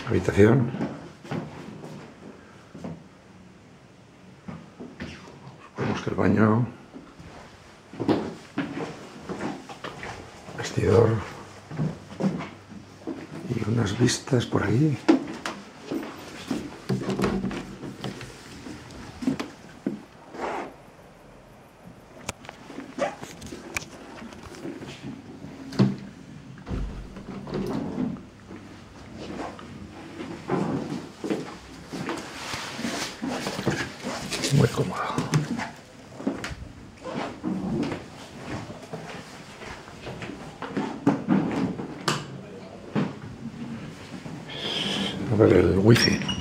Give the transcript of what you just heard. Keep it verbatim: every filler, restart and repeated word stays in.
habitación. Suponemos que el baño, vestidor y unas vistas por ahí. Muy cómodo. A ver el wifi.